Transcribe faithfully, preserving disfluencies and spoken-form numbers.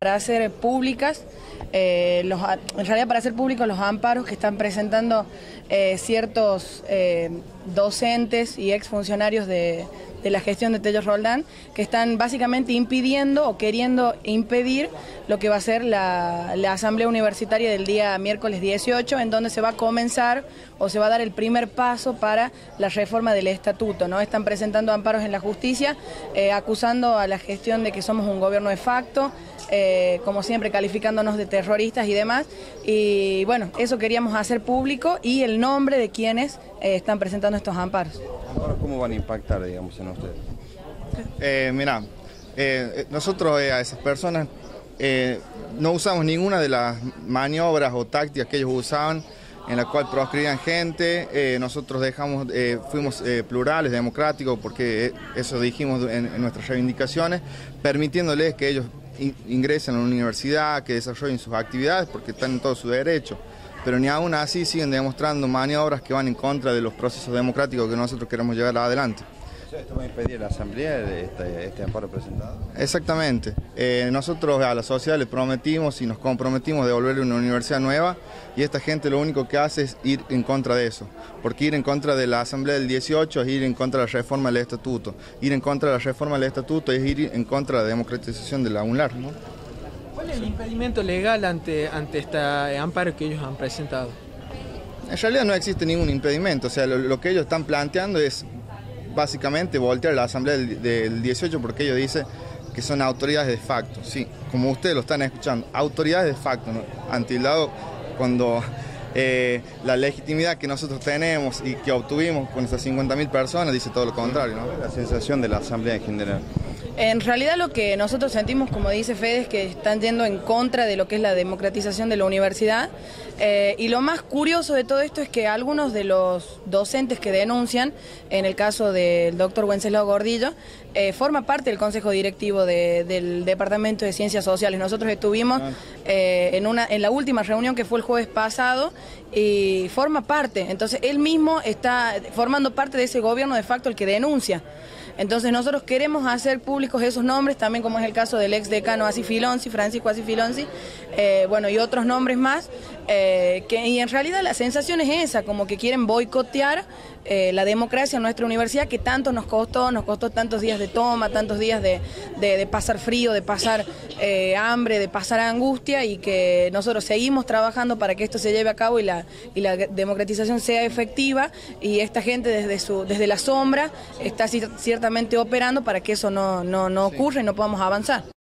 Para hacer públicas, eh, los, en realidad para hacer públicos los amparos que están presentando eh, ciertos eh, docentes y exfuncionarios de, de la gestión de Tello Roldán, que están básicamente impidiendo o queriendo impedir lo que va a ser la, la asamblea universitaria del día miércoles dieciocho, en donde se va a comenzar o se va a dar el primer paso para la reforma del estatuto, ¿no? Están presentando amparos en la justicia, eh, acusando a la gestión de que somos un gobierno de facto, eh, como siempre calificándonos de terroristas y demás, y bueno, eso queríamos hacer público y el nombre de quienes eh, están presentando estos amparos. ¿Cómo van a impactar, digamos, en ustedes? Eh, mira, eh, nosotros eh, a esas personas eh, no usamos ninguna de las maniobras o tácticas que ellos usaban, en la cual proscribían gente. Eh, nosotros dejamos, eh, fuimos eh, plurales, democráticos, porque eso dijimos en, en nuestras reivindicaciones, permitiéndoles que ellos in, ingresen a la universidad, que desarrollen sus actividades, porque están en todo su derecho. Pero ni aún así siguen demostrando maniobras que van en contra de los procesos democráticos que nosotros queremos llevar adelante. ¿Esto va a impedir la asamblea de este, este amparo presentado? Exactamente. Eh, nosotros a la sociedad le prometimos y nos comprometimos a devolverle una universidad nueva, y esta gente lo único que hace es ir en contra de eso. Porque ir en contra de la asamblea del dieciocho es ir en contra de la reforma del estatuto. Ir en contra de la reforma del estatuto es ir en contra de la democratización de la UNLAR, ¿no? ¿Cuál es el impedimento legal ante, ante este amparo que ellos han presentado? En realidad no existe ningún impedimento, o sea, lo, lo que ellos están planteando es básicamente voltear la asamblea del, del dieciocho, porque ellos dicen que son autoridades de facto, sí, como ustedes lo están escuchando, autoridades de facto, ¿no? Ante el lado cuando eh, la legitimidad que nosotros tenemos y que obtuvimos con esas cincuenta mil personas dice todo lo contrario, ¿no? La sensación de la asamblea en general. En realidad lo que nosotros sentimos, como dice Fede, es que están yendo en contra de lo que es la democratización de la universidad, eh, y lo más curioso de todo esto es que algunos de los docentes que denuncian, en el caso del doctor Wenceslao Gordillo, eh, forma parte del consejo directivo de, del Departamento de Ciencias Sociales. Nosotros estuvimos eh, en, una, en la última reunión que fue el jueves pasado y forma parte, entonces él mismo está formando parte de ese gobierno de facto el que denuncia. Entonces nosotros queremos hacer públicos esos nombres, también como es el caso del ex decano Asi Filonzi, Francisco Asi Filonzi, eh, bueno, y otros nombres más, eh, que, y en realidad la sensación es esa, como que quieren boicotear eh, la democracia en nuestra universidad, que tanto nos costó, nos costó tantos días de toma, tantos días de, de, de pasar frío, de pasar eh, hambre, de pasar angustia, y que nosotros seguimos trabajando para que esto se lleve a cabo y la, y la democratización sea efectiva, y esta gente desde, su, desde la sombra está ciertamente operando para que eso no, no, no ocurra y no podamos avanzar.